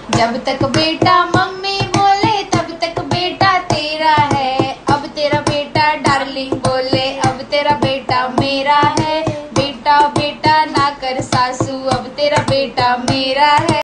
जब तक बेटा मम्मी बोले तब तक बेटा तेरा है। अब तेरा बेटा डार्लिंग बोले अब तेरा बेटा मेरा है। बेटा बेटा ना कर सासू अब तेरा बेटा मेरा है।